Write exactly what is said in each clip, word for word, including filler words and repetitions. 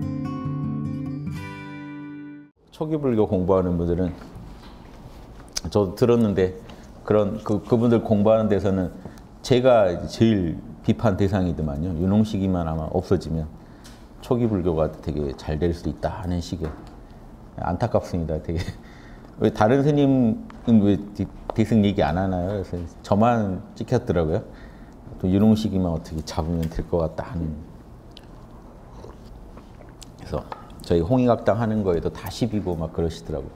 초기 불교 공부하는 분들은 저도 들었는데 그런 그 그분들 공부하는 데서는 제가 제일 비판 대상이더만요. 윤홍식이만 아마 없어지면 초기 불교가 되게 잘 될 수 있다 하는 식의. 안타깝습니다. 되게 왜 다른 스님은 왜 대승 얘기 안 하나요? 그래서 저만 찍혔더라고요. 또 윤홍식이만 어떻게 잡으면 될 것 같다 하는. 그래서 저희 홍익학당 하는 거에도 다 시비고 막 그러시더라고요.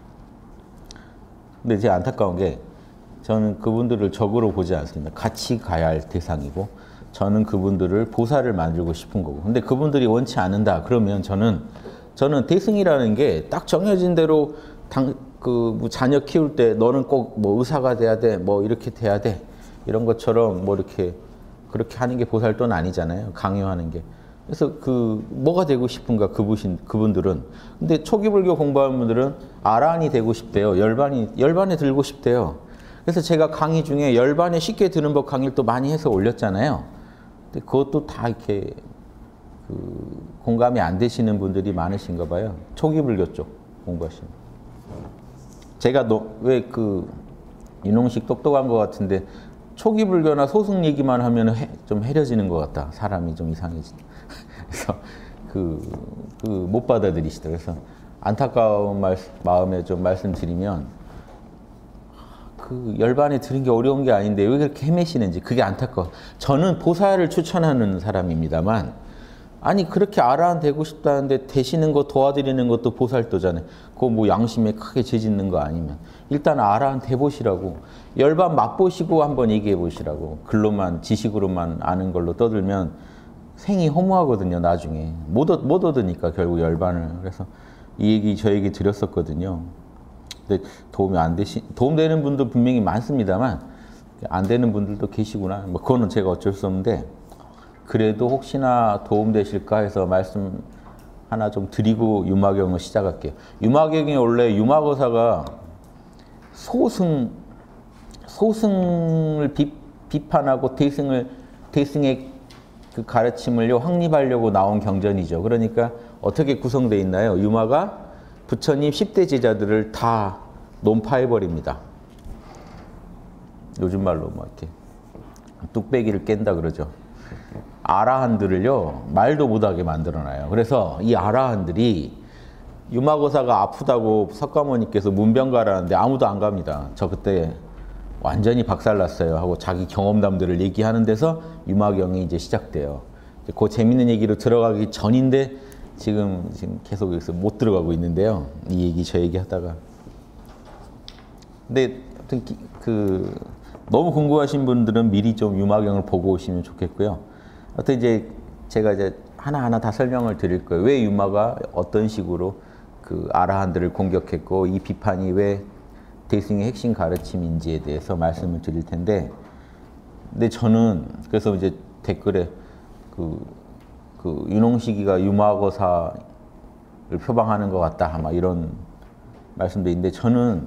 근데 제 안타까운 게 저는 그분들을 적으로 보지 않습니다. 같이 가야 할 대상이고 저는 그분들을 보살을 만들고 싶은 거고. 근데 그분들이 원치 않는다 그러면 저는 저는 대승이라는 게 딱 정해진 대로 당, 그 뭐 자녀 키울 때 너는 꼭 뭐 의사가 돼야 돼, 뭐 이렇게 돼야 돼 이런 것처럼 뭐 이렇게 그렇게 하는 게 보살도는 아니잖아요. 강요하는 게. 그래서 그 뭐가 되고 싶은가 그분신 그분들은. 근데 초기 불교 공부하는 분들은 아라한이 되고 싶대요. 열반이 열반에 들고 싶대요. 그래서 제가 강의 중에 열반에 쉽게 드는 법 강의를 또 많이 해서 올렸잖아요. 근데 그것도 다 이렇게 그 공감이 안 되시는 분들이 많으신가 봐요. 초기 불교 쪽 공부하시는. 제가 왜 그 윤홍식 똑똑한 것 같은데 초기 불교나 소승 얘기만 하면 좀 해려지는 것 같다. 사람이 좀 이상해진다. 그래서 그, 그 못 받아들이시더라고요. 그래서 안타까운 말, 마음에 좀 말씀드리면 그 열반에 들은 게 어려운 게 아닌데 왜 그렇게 헤매시는지 그게 안타까워. 저는 보살을 추천하는 사람입니다만 아니 그렇게 아라한 되고 싶다는데 되시는 거 도와드리는 것도 보살도잖아요. 그거 뭐 양심에 크게 죄짓는 거 아니면 일단 아라한 돼보시라고 열반 맛보시고 한번 얘기해 보시라고. 글로만 지식으로만 아는 걸로 떠들면 생이 허무하거든요. 나중에 못, 얻, 못 얻으니까 결국 열반을. 그래서 이 얘기 저 얘기 드렸었거든요. 근데 도움이 안 되시 도움되는 분도 분명히 많습니다만 안 되는 분들도 계시구나. 뭐 그거는 제가 어쩔 수 없는데 그래도 혹시나 도움되실까 해서 말씀 하나 좀 드리고 유마경을 시작할게요. 유마경이 원래 유마거사가 소승, 소승을 비, 비판하고 대승을, 대승의 그 가르침을요, 확립하려고 나온 경전이죠. 그러니까 어떻게 구성되어 있나요? 유마가 부처님 십 대 제자들을 다 논파해버립니다. 요즘 말로 뭐 이렇게 뚝배기를 깬다 그러죠. 아라한들을요 말도 못하게 만들어놔요. 그래서 이 아라한들이 유마거사가 아프다고 석가모니께서 문병 가라는데 아무도 안 갑니다. 저 그때 완전히 박살났어요 하고 자기 경험담들을 얘기하는 데서 유마경이 이제 시작돼요. 그 재밌는 얘기로 들어가기 전인데 지금 지금 계속 여기서 못 들어가고 있는데요. 이 얘기 저 얘기 하다가 근데 아무튼 그 너무 궁금하신 분들은 미리 좀 유마경을 보고 오시면 좋겠고요. 하여튼 이제 제가 이제 하나하나 다 설명을 드릴 거예요. 왜 유마가 어떤 식으로 그 아라한들을 공격했고 이 비판이 왜 대승의 핵심 가르침인지에 대해서 말씀을 드릴 텐데 근데 저는 그래서 이제 댓글에 그, 그 윤홍식이가 유마거사를 표방하는 것 같다 아마 이런 말씀도 있는데 저는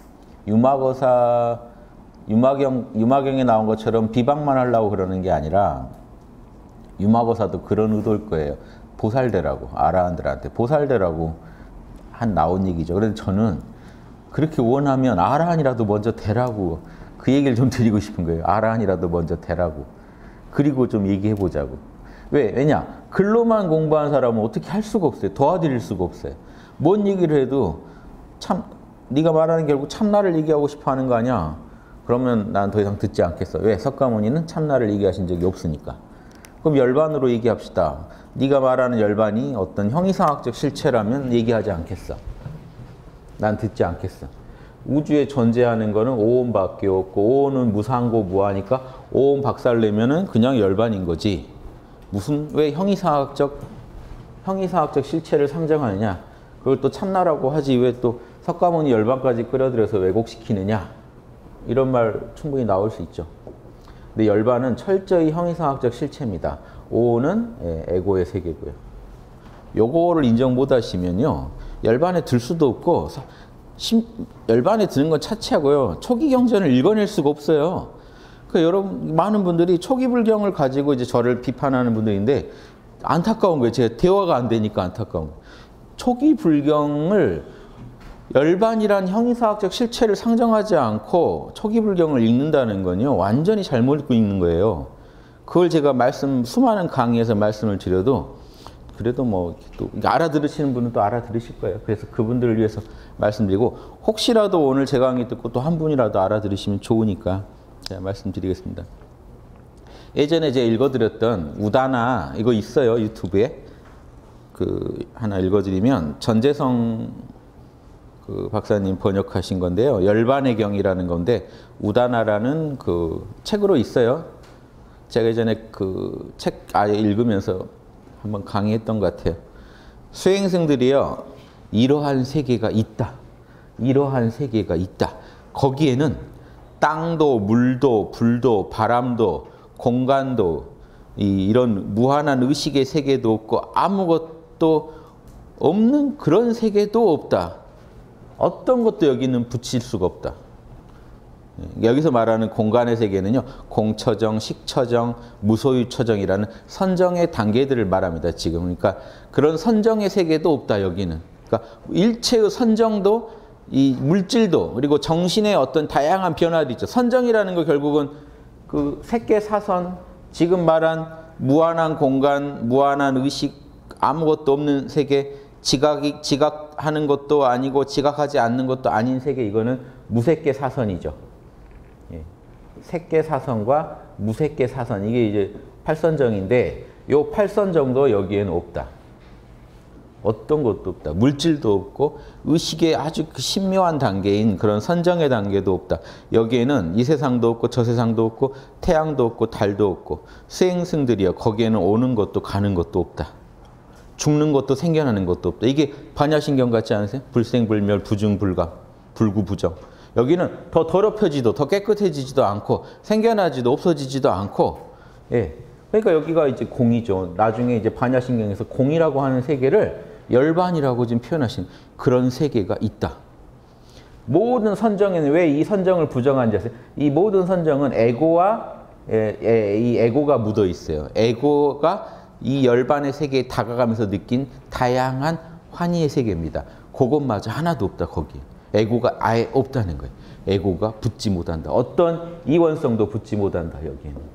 유마거사 유마경, 유마경에 나온 것처럼 비방만 하려고 그러는 게 아니라 유마거사도 그런 의도일 거예요. 보살되라고, 아라한들한테 보살되라고 한 나온 얘기죠. 그래서 저는 그렇게 원하면 아라한이라도 먼저 되라고 그 얘기를 좀 드리고 싶은 거예요. 아라한이라도 먼저 되라고. 그리고 좀 얘기해보자고. 왜? 왜냐? 글로만 공부한 사람은 어떻게 할 수가 없어요. 도와드릴 수가 없어요. 뭔 얘기를 해도 참 네가 말하는 게 결국 참나를 얘기하고 싶어 하는 거 아니야. 그러면 난 더 이상 듣지 않겠어. 왜? 석가모니는 참나를 얘기하신 적이 없으니까. 그럼 열반으로 얘기합시다. 네가 말하는 열반이 어떤 형이상학적 실체라면 얘기하지 않겠어. 난 듣지 않겠어. 우주에 존재하는 거는 오온밖에 없고 오온은 무상고 무하니까 오온 박살내면은 그냥 열반인 거지. 무슨 왜 형이상학적 형이상학적 실체를 상정하느냐. 그걸 또 참나라고 하지 왜 또 석가모니 열반까지 끌어들여서 왜곡시키느냐. 이런 말 충분히 나올 수 있죠. 근데 열반은 철저히 형이상학적 실체입니다. 오온은 에고의 세계고요. 요거를 인정 못 하시면요. 열반에 들 수도 없고 심, 열반에 드는 건 차치하고요. 초기 경전을 읽어낼 수가 없어요. 그 여러분 많은 분들이 초기 불경을 가지고 이제 저를 비판하는 분들인데 안타까운 거예요. 제가 대화가 안 되니까 안타까운 거예요. 초기 불경을 열반이란 형이사학적 실체를 상정하지 않고 초기 불경을 읽는다는 건요. 완전히 잘못 읽고 있는 거예요. 그걸 제가 말씀 수많은 강의에서 말씀을 드려도 그래도 뭐 또 알아들으시는 분은 또 알아들으실 거예요. 그래서 그분들을 위해서 말씀드리고 혹시라도 오늘 제 강의 듣고 또 한 분이라도 알아들으시면 좋으니까 제가 말씀드리겠습니다. 예전에 제가 읽어드렸던 우다나 이거 있어요. 유튜브에. 그 하나 읽어드리면 전재성 그 박사님 번역하신 건데요. 열반의 경이라는 건데 우다나라는 그 책으로 있어요. 제가 예전에 그 책 아예 읽으면서 한번 강의했던 것 같아요. 수행승들이요. 이러한 세계가 있다. 이러한 세계가 있다. 거기에는 땅도 물도 불도 바람도 공간도 이, 이런 무한한 의식의 세계도 없고 아무것도 없는 그런 세계도 없다. 어떤 것도 여기는 붙일 수가 없다. 여기서 말하는 공간의 세계는요. 공처정, 식처정, 무소유처정이라는 선정의 단계들을 말합니다. 지금. 그러니까 그런 선정의 세계도 없다. 여기는. 그러니까 일체의 선정도 이 물질도 그리고 정신의 어떤 다양한 변화도 있죠. 선정이라는 거 결국은 그 색계사선, 지금 말한 무한한 공간, 무한한 의식, 아무것도 없는 세계, 지각이, 지각하는 것도 아니고 지각하지 않는 것도 아닌 세계, 이거는 무색계사선이죠. 예. 색계사선과 무색계사선, 이게 이제 팔선정인데 요 팔선정도 여기에는 없다. 어떤 것도 없다. 물질도 없고 의식의 아주 그 신묘한 단계인 그런 선정의 단계도 없다. 여기에는 이 세상도 없고 저 세상도 없고 태양도 없고 달도 없고 수행승들이여 거기에는 오는 것도 가는 것도 없다. 죽는 것도 생겨나는 것도 없다. 이게 반야신경 같지 않으세요? 불생불멸, 부중불감, 불구부정. 여기는 더 더럽혀지도 더 깨끗해지지도 않고 생겨나지도 없어지지도 않고, 예. 그러니까 여기가 이제 공이죠. 나중에 이제 반야신경에서 공이라고 하는 세계를 열반이라고 지금 표현하신 그런 세계가 있다. 모든 선정에는 왜 이 선정을 부정한지 아세요? 이 모든 선정은 에고와 에, 에, 이 에고가 묻어 있어요. 에고가 이 열반의 세계에 다가가면서 느낀 다양한 환희의 세계입니다. 그것마저 하나도 없다. 거기. 에고가 아예 없다는 거예요. 에고가 붙지 못한다. 어떤 이원성도 붙지 못한다. 여기에는.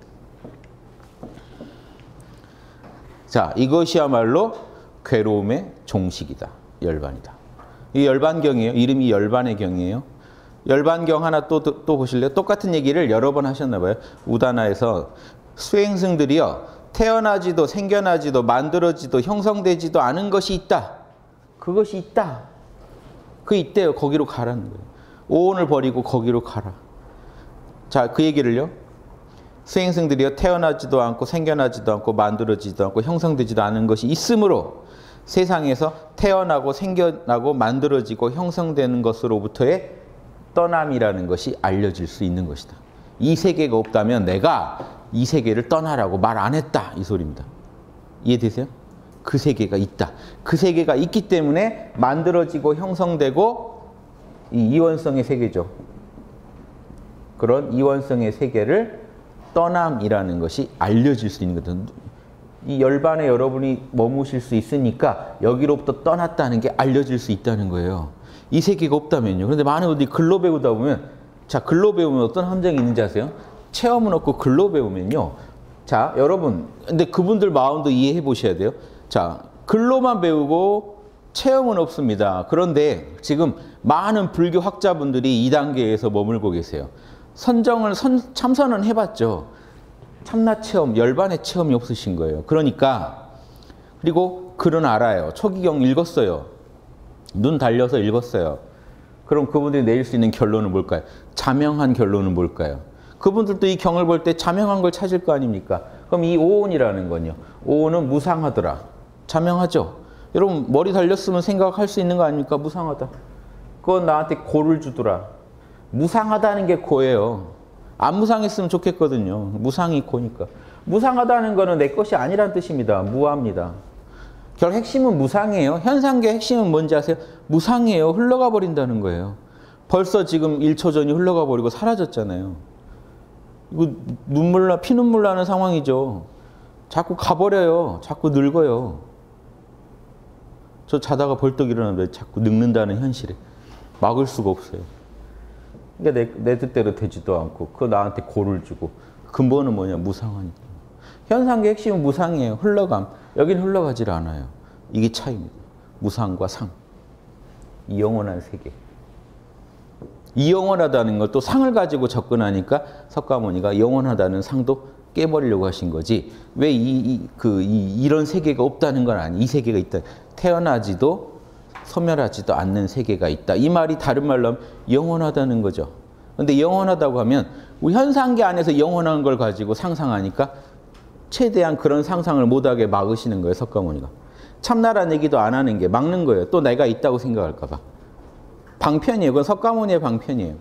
자, 이것이야말로 괴로움의 종식이다. 열반이다. 이 열반경이에요. 이름이 열반의 경이에요. 열반경 하나 또, 또 보실래요? 똑같은 얘기를 여러 번 하셨나 봐요. 우다나에서 수행승들이요. 태어나지도 생겨나지도 만들어지도 형성되지도 않은 것이 있다. 그것이 있다. 그 있대요. 거기로 가라는 거예요. 오온을 버리고 거기로 가라. 자, 그 얘기를요. 수행승들이요. 태어나지도 않고 생겨나지도 않고 만들어지지도 않고 형성되지도 않은 것이 있으므로 세상에서 태어나고 생겨나고 만들어지고 형성되는 것으로부터의 떠남이라는 것이 알려질 수 있는 것이다. 이 세계가 없다면 내가 이 세계를 떠나라고 말 안 했다. 이 소리입니다. 이해되세요? 그 세계가 있다. 그 세계가 있기 때문에 만들어지고 형성되고 이 이원성의 세계죠. 그런 이원성의 세계를 떠남이라는 것이 알려질 수 있는 거든. 이 열반에 여러분이 머무실 수 있으니까 여기로부터 떠났다는 게 알려질 수 있다는 거예요. 이 세계가 없다면요. 그런데 많은 분들이 글로 배우다 보면, 자, 글로 배우면 어떤 함정이 있는지 아세요? 체험은 없고 글로 배우면요. 자, 여러분, 근데 그분들 마음도 이해해 보셔야 돼요. 자, 글로만 배우고 체험은 없습니다. 그런데 지금 많은 불교 학자분들이 이 단계에서 머물고 계세요. 선정을 선, 참선은 해봤죠. 참나 체험, 열반의 체험이 없으신 거예요. 그러니까, 그리고 글은 알아요. 초기경 읽었어요. 눈 달려서 읽었어요. 그럼 그분들이 내릴 수 있는 결론은 뭘까요? 자명한 결론은 뭘까요? 그분들도 이 경을 볼 때 자명한 걸 찾을 거 아닙니까? 그럼 이 오온이라는 건요. 오온은 무상하더라. 자명하죠? 여러분 머리 달렸으면 생각할 수 있는 거 아닙니까? 무상하다. 그건 나한테 고를 주더라. 무상하다는 게 고예요. 안 무상했으면 좋겠거든요. 무상이 고니까. 무상하다는 거는 내 것이 아니란 뜻입니다. 무합니다. 결국 핵심은 무상이에요. 현상계의 핵심은 뭔지 아세요? 무상이에요. 흘러가 버린다는 거예요. 벌써 지금 일 초 전이 흘러가 버리고 사라졌잖아요. 이거 눈물 나, 피눈물 나는 상황이죠. 자꾸 가버려요. 자꾸 늙어요. 저 자다가 벌떡 일어나는데 자꾸 늙는다는 현실에 막을 수가 없어요. 그러니까 내, 내 뜻대로 되지도 않고 그거 나한테 고를 주고 근본은 뭐냐? 무상하니까. 현상계 핵심은 무상이에요. 흘러감. 여긴 흘러가질 않아요. 이게 차이입니다. 무상과 상. 이 영원한 세계. 이 영원하다는 걸 또 상을 가지고 접근하니까 석가모니가 영원하다는 상도 깨버리려고 하신 거지. 왜 이, 이, 그, 이, 이런 세계가 없다는 건 아니. 이 세계가 있다. 태어나지도 소멸하지도 않는 세계가 있다. 이 말이 다른 말로 하면 영원하다는 거죠. 그런데 영원하다고 하면 우리 현상계 안에서 영원한 걸 가지고 상상하니까 최대한 그런 상상을 못하게 막으시는 거예요. 석가모니가. 참나라는 얘기도 안 하는 게 막는 거예요. 또 내가 있다고 생각할까 봐. 방편이에요. 그건 석가모니의 방편이에요.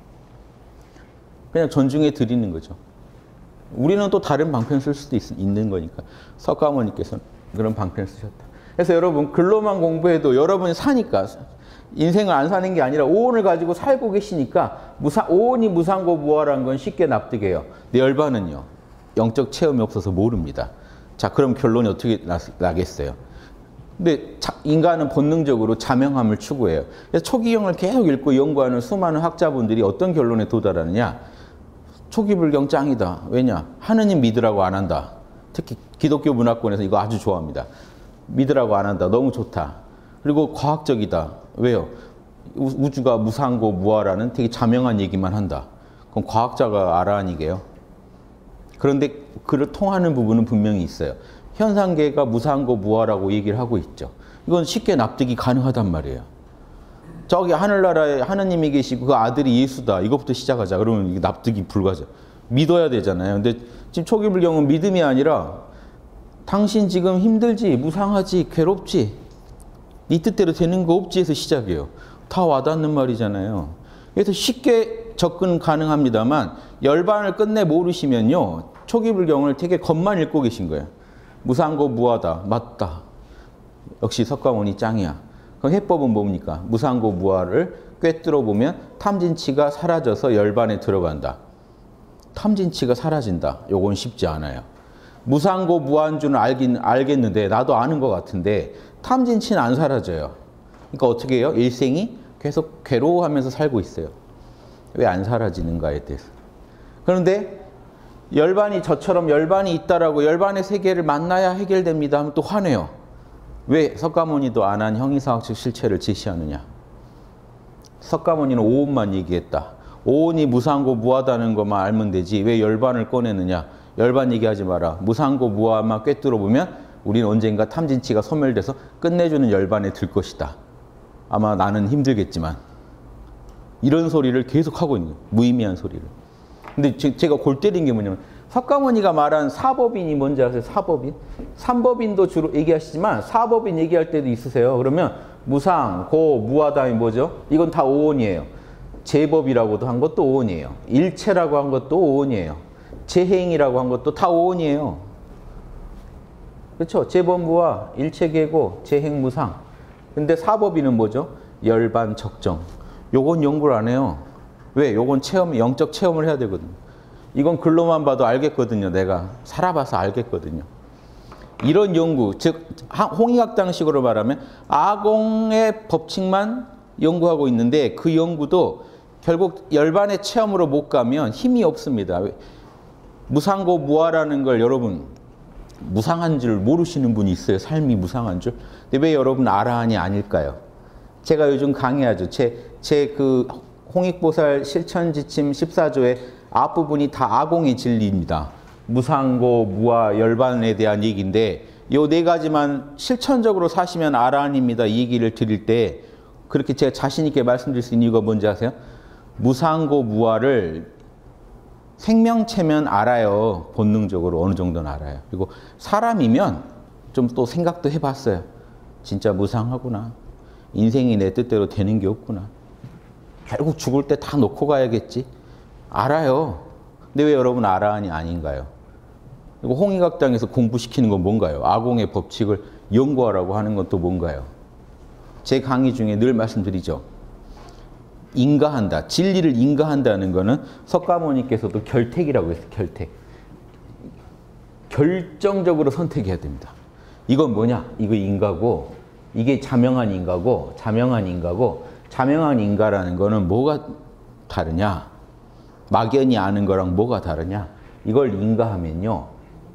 그냥 존중해 드리는 거죠. 우리는 또 다른 방편 쓸 수도 있, 있는 거니까. 석가모니께서는 그런 방편을 쓰셨다. 그래서 여러분 글로만 공부해도 여러분이 사니까 인생을 안 사는 게 아니라 오온을 가지고 살고 계시니까 무상, 오온이 무상고 무아라는 건 쉽게 납득해요. 근데 열반은요. 영적 체험이 없어서 모릅니다. 자, 그럼 결론이 어떻게 나, 나겠어요? 근데 자, 인간은 본능적으로 자명함을 추구해요. 그래서 초기경을 계속 읽고 연구하는 수많은 학자분들이 어떤 결론에 도달하느냐? 초기불경 짱이다. 왜냐? 하느님 믿으라고 안 한다. 특히 기독교 문화권에서 이거 아주 좋아합니다. 믿으라고 안 한다. 너무 좋다. 그리고 과학적이다. 왜요? 우주가 무상고 무아라는 되게 자명한 얘기만 한다. 그럼 과학자가 아라하니게요? 그런데 그를 통하는 부분은 분명히 있어요. 현상계가 무상고 무아라고 얘기를 하고 있죠. 이건 쉽게 납득이 가능하단 말이에요. 저기 하늘나라에 하느님이 계시고 그 아들이 예수다. 이것부터 시작하자. 그러면 이게 납득이 불가죠. 믿어야 되잖아요. 근데 지금 초기불경은 믿음이 아니라 당신 지금 힘들지, 무상하지, 괴롭지, 네 뜻대로 되는 거 없지 해서 시작해요. 다 와닿는 말이잖아요. 그래서 쉽게 접근 가능합니다만 열반을 끝내 모르시면요. 초기불경을 되게 겉만 읽고 계신 거예요. 무상고 무아다. 맞다. 역시 석가모니 짱이야. 그럼 해법은 뭡니까? 무상고 무아를 꿰뚫어 보면 탐진치가 사라져서 열반에 들어간다. 탐진치가 사라진다. 요건 쉽지 않아요. 무상고 무아인 줄은 알긴 알겠는데 나도 아는 것 같은데 탐진치는 안 사라져요. 그러니까 어떻게 해요? 일생이 계속 괴로워하면서 살고 있어요. 왜 안 사라지는가에 대해서. 그런데 열반이 저처럼 열반이 있다라고 열반의 세계를 만나야 해결됩니다 하면 또 화내요. 왜 석가모니도 안 한 형이상학적 실체를 제시하느냐. 석가모니는 오온만 얘기했다. 오온이 무상고 무아다는 것만 알면 되지 왜 열반을 꺼내느냐. 열반 얘기하지 마라. 무상고 무아만 꿰뚫어 보면 우리는 언젠가 탐진치가 소멸돼서 끝내주는 열반에 들 것이다. 아마 나는 힘들겠지만 이런 소리를 계속 하고 있는 거예요. 무의미한 소리를. 근데 제가 골 때린 게 뭐냐면 석가모니가 말한 사법인이 뭔지 아세요? 사법인? 삼법인도 주로 얘기하시지만 사법인 얘기할 때도 있으세요. 그러면 무상, 고, 무아다이 뭐죠? 이건 다 오온이에요. 제법이라고도 한 것도 오온이에요. 일체라고 한 것도 오온이에요. 재행이라고 한 것도 다 오온이에요. 그렇죠? 제법무아, 일체계고, 재행무상. 근데 사법인은 뭐죠? 열반, 적정. 요건 연구를 안 해요. 왜? 요건 체험, 영적 체험을 해야 되거든요. 이건 글로만 봐도 알겠거든요. 내가 살아봐서 알겠거든요. 이런 연구, 즉 홍익학당식으로 말하면 아공의 법칙만 연구하고 있는데 그 연구도 결국 열반의 체험으로 못 가면 힘이 없습니다. 무상고 무아라는 걸 여러분 무상한 줄 모르시는 분이 있어요. 삶이 무상한 줄. 근데 왜 여러분 아라한이 아닐까요? 제가 요즘 강의하죠. 제, 제 그 홍익보살 실천지침 십사 조의 앞부분이 다 아공의 진리입니다. 무상고, 무아, 열반에 대한 얘기인데 이 네 가지만 실천적으로 사시면 아라한입니다. 이 얘기를 드릴 때 그렇게 제가 자신 있게 말씀드릴 수 있는 이유가 뭔지 아세요? 무상고, 무아를 생명체면 알아요. 본능적으로 어느 정도는 알아요. 그리고 사람이면 좀 또 생각도 해봤어요. 진짜 무상하구나. 인생이 내 뜻대로 되는 게 없구나. 결국 죽을 때 다 놓고 가야겠지. 알아요. 근데 왜 여러분 아라한이 아닌가요? 그리고 홍익학당에서 공부시키는 건 뭔가요? 아공의 법칙을 연구하라고 하는 건 또 뭔가요? 제 강의 중에 늘 말씀드리죠. 인가한다. 진리를 인가한다는 거는 석가모니께서도 결택이라고 했어요. 결택. 결정적으로 선택해야 됩니다. 이건 뭐냐? 이거 인가고, 이게 자명한 인가고, 자명한 인가고, 자명한 인가라는 거는 뭐가 다르냐? 막연히 아는 거랑 뭐가 다르냐? 이걸 인가하면요,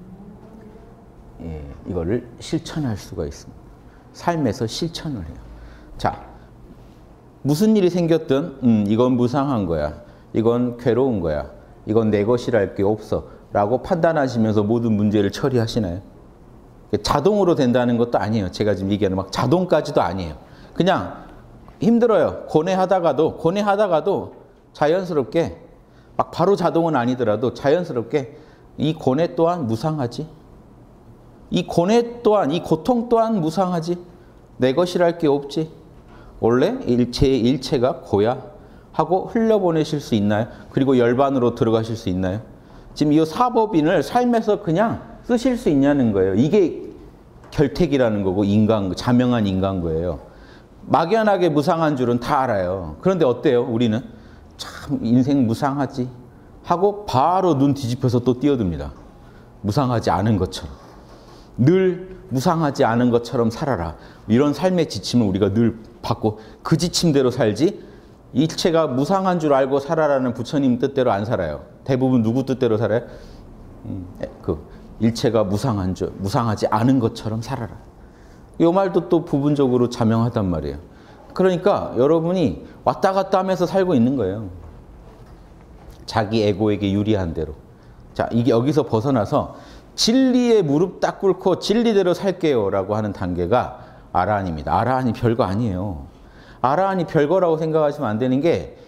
예, 이거를 실천할 수가 있습니다. 삶에서 실천을 해요. 자, 무슨 일이 생겼든 음, 이건 무상한 거야. 이건 괴로운 거야. 이건 내 것이랄 게 없어. 라고 판단하시면서 모든 문제를 처리하시나요? 자동으로 된다는 것도 아니에요. 제가 지금 얘기하는 막 자동까지도 아니에요. 그냥 힘들어요. 고뇌하다가도, 고뇌하다가도 자연스럽게, 막 바로 자동은 아니더라도 자연스럽게 이 고뇌 또한 무상하지. 이 고뇌 또한, 이 고통 또한 무상하지. 내 것이랄 게 없지. 원래 일체의 일체가 고야 하고 흘려보내실 수 있나요? 그리고 열반으로 들어가실 수 있나요? 지금 이 사법인을 삶에서 그냥 쓰실 수 있냐는 거예요. 이게 결택이라는 거고 인간, 자명한 인간고예요. 막연하게 무상한 줄은 다 알아요. 그런데 어때요? 우리는 참 인생 무상하지 하고 바로 눈 뒤집혀서 또 뛰어듭니다. 무상하지 않은 것처럼. 늘 무상하지 않은 것처럼 살아라. 이런 삶의 지침을 우리가 늘 받고 그 지침대로 살지, 일체가 무상한 줄 알고 살아라는 부처님 뜻대로 안 살아요. 대부분 누구 뜻대로 살아요? 음, 그 일체가 무상한 줄, 무상하지 않은 것처럼 살아라. 이 말도 또 부분적으로 자명하단 말이에요. 그러니까 여러분이 왔다 갔다 하면서 살고 있는 거예요. 자기 에고에게 유리한 대로. 자, 이게 여기서 벗어나서 진리에 무릎 딱 꿇고 진리대로 살게요 라고 하는 단계가 아라한입니다. 아라한이 별거 아니에요. 아라한이 별거라고 생각하시면 안 되는 게,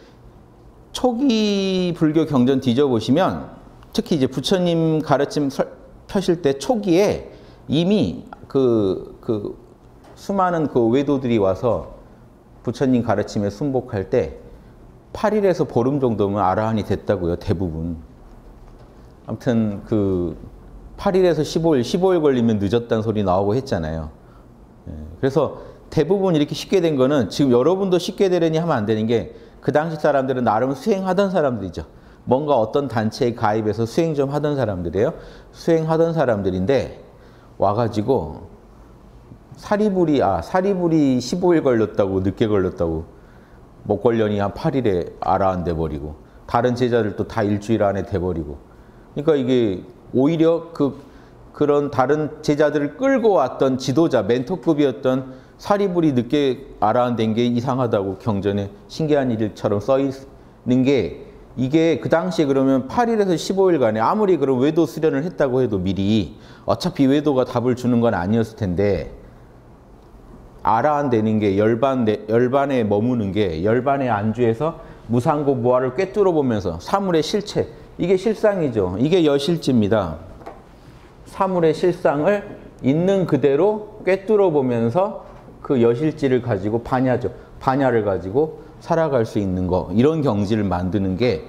초기 불교 경전 뒤져보시면 특히 이제 부처님 가르침 펴실 때 초기에 이미 그, 그 수많은 그 외도들이 와서 부처님 가르침에 순복할 때 팔 일에서 보름 정도면 아라한이 됐다고요. 대부분. 아무튼 그 팔 일에서 십오 일, 십오 일 걸리면 늦었다는 소리 나오고 했잖아요. 그래서 대부분 이렇게 쉽게 된 거는, 지금 여러분도 쉽게 되려니 하면 안 되는 게, 그 당시 사람들은 나름 수행하던 사람들이죠. 뭔가 어떤 단체에 가입해서 수행 좀 하던 사람들이에요. 수행하던 사람들인데 와가지고 사리불이, 아 사리불이 십오 일 걸렸다고, 늦게 걸렸다고, 못 걸려니 한 팔 일에 아라한 돼버리고, 다른 제자들도 다 일주일 안에 돼버리고. 그러니까 이게 오히려 그 그런 다른 제자들을 끌고 왔던 지도자, 멘토급이었던 사리불이 늦게 아라한 된 게 이상하다고 경전에 신기한 일처럼 써 있는 게, 이게 그 당시에 그러면 팔 일에서 십오 일간에 아무리 그런 외도 수련을 했다고 해도 미리 어차피 외도가 답을 주는 건 아니었을 텐데, 아라한 되는 게 열반, 열반에 머무는 게, 열반에 안주해서 무상고 무아를 꿰뚫어 보면서 사물의 실체, 이게 실상이죠. 이게 여실지입니다. 사물의 실상을 있는 그대로 꿰뚫어 보면서 그 여실지를 가지고 반야죠. 반야를 가지고 살아갈 수 있는 거, 이런 경지를 만드는 게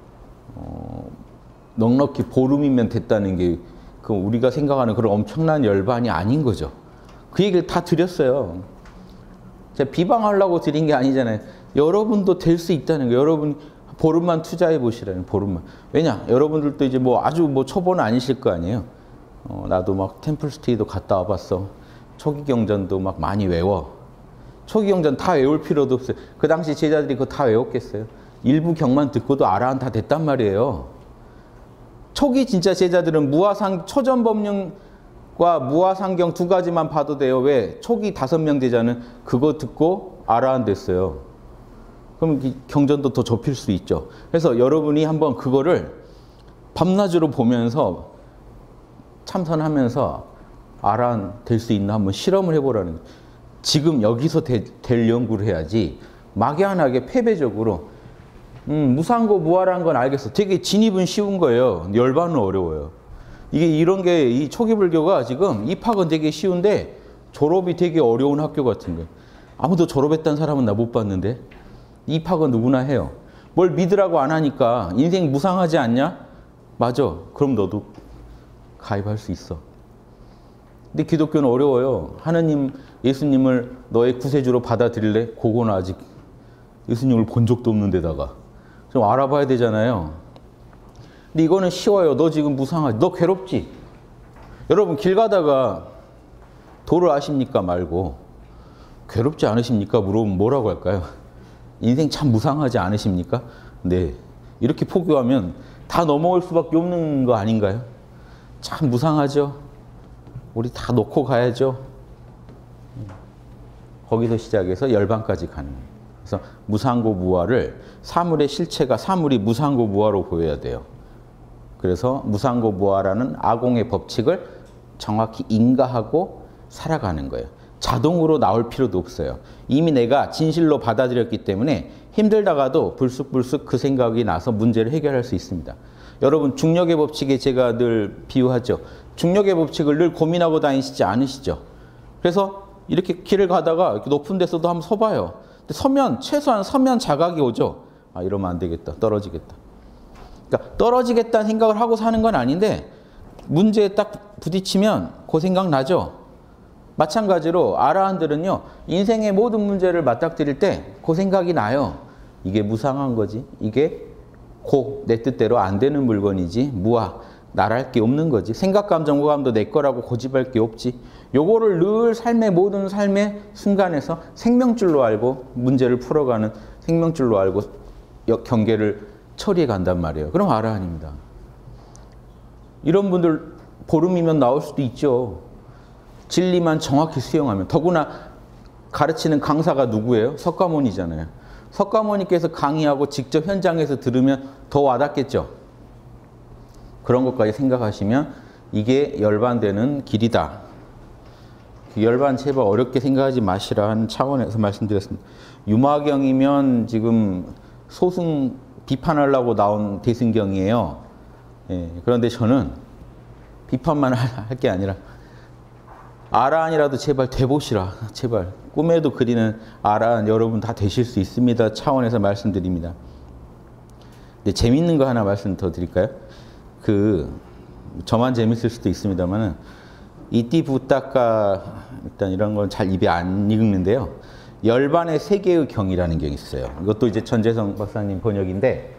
어, 넉넉히 보름이면 됐다는 게, 그 우리가 생각하는 그런 엄청난 열반이 아닌 거죠. 그 얘기를 다 드렸어요. 제가 비방하려고 드린 게 아니잖아요. 여러분도 될 수 있다는 거. 여러분 보름만 투자해 보시라는, 보름만. 왜냐? 여러분들도 이제 뭐 아주 뭐 초보는 아니실 거 아니에요. 어, 나도 막 템플스테이도 갔다 와봤어. 초기 경전도 막 많이 외워. 초기 경전 다 외울 필요도 없어요. 그 당시 제자들이 그거 다 외웠겠어요? 일부 경만 듣고도 아라한 다 됐단 말이에요. 초기 진짜 제자들은 무아상, 초전법륜과 무아상경 두 가지만 봐도 돼요. 왜? 초기 다섯 명 제자는 그거 듣고 아라한 됐어요. 그럼 경전도 더 좁힐 수 있죠. 그래서 여러분이 한번 그거를 밤낮으로 보면서 참선하면서 아라한 될 수 있나 한번 실험을 해보라는 거예요. 지금 여기서 되, 될 연구를 해야지 막연하게 패배적으로 음, 무상고 무아라는 건 알겠어. 되게 진입은 쉬운 거예요. 열반은 어려워요. 이게 이런 게, 이 초기 불교가 지금 입학은 되게 쉬운데 졸업이 되게 어려운 학교 같은 거예요. 아무도 졸업했다는 사람은 나 못 봤는데. 입학은 누구나 해요. 뭘 믿으라고 안 하니까 인생 무상하지 않냐? 맞아. 그럼 너도 가입할 수 있어. 근데 기독교는 어려워요. 하느님, 예수님을 너의 구세주로 받아들일래? 그거는 아직 예수님을 본 적도 없는 데다가 좀 알아봐야 되잖아요. 근데 이거는 쉬워요. 너 지금 무상하지? 너 괴롭지? 여러분 길 가다가 도를 아십니까 말고 괴롭지 않으십니까? 물어보면 뭐라고 할까요? 인생 참 무상하지 않으십니까? 네. 이렇게 포교하면 다 넘어올 수밖에 없는 거 아닌가요? 참 무상하죠. 우리 다 놓고 가야죠. 거기서 시작해서 열반까지 가는 거예요. 그래서 무상고 무아를 사물의 실체가 사물이 무상고 무아로 보여야 돼요. 그래서 무상고 무아라는 아공의 법칙을 정확히 인가하고 살아가는 거예요. 자동으로 나올 필요도 없어요. 이미 내가 진실로 받아들였기 때문에 힘들다가도 불쑥불쑥 그 생각이 나서 문제를 해결할 수 있습니다. 여러분 중력의 법칙에 제가 늘 비유하죠. 중력의 법칙을 늘 고민하고 다니시지 않으시죠. 그래서 이렇게 길을 가다가 이렇게 높은 데서도 한번 서봐요. 근데 서면 최소한 서면 자각이 오죠. 아 이러면 안 되겠다. 떨어지겠다. 그러니까 떨어지겠다는 생각을 하고 사는 건 아닌데 문제에 딱 부딪히면 그 생각 나죠. 마찬가지로 아라한들은요. 인생의 모든 문제를 맞닥뜨릴 때 그 생각이 나요. 이게 무상한 거지. 이게 고 내 뜻대로 안 되는 물건이지. 무아 나랄 게 없는 거지. 생각, 감정, 오감도 내 거라고 고집할 게 없지. 요거를 늘 삶의 모든 삶의 순간에서 생명줄로 알고 문제를 풀어가는 생명줄로 알고 경계를 처리해 간단 말이에요. 그럼 아라한입니다. 이런 분들 보름이면 나올 수도 있죠. 진리만 정확히 수용하면. 더구나 가르치는 강사가 누구예요? 석가모니잖아요. 석가모니께서 강의하고 직접 현장에서 들으면 더 와닿겠죠. 그런 것까지 생각하시면 이게 열반되는 길이다. 열반 제발 어렵게 생각하지 마시라는 차원에서 말씀드렸습니다. 유마경이면 지금 소승 비판하려고 나온 대승경이에요. 예, 그런데 저는 비판만 할 게 아니라 아라한이라도 제발 돼보시라. 제발. 꿈에도 그리는 아라한 여러분 다 되실 수 있습니다. 차원에서 말씀드립니다. 근데 재밌는 거 하나 말씀 더 드릴까요? 그 저만 재밌을 수도 있습니다만은 이띠 부따까 일단 이런 건 잘 입에 안 읽는데요. 열반의 세계의 경이라는 경이 있어요. 이것도 이제 전재성 박사님 번역인데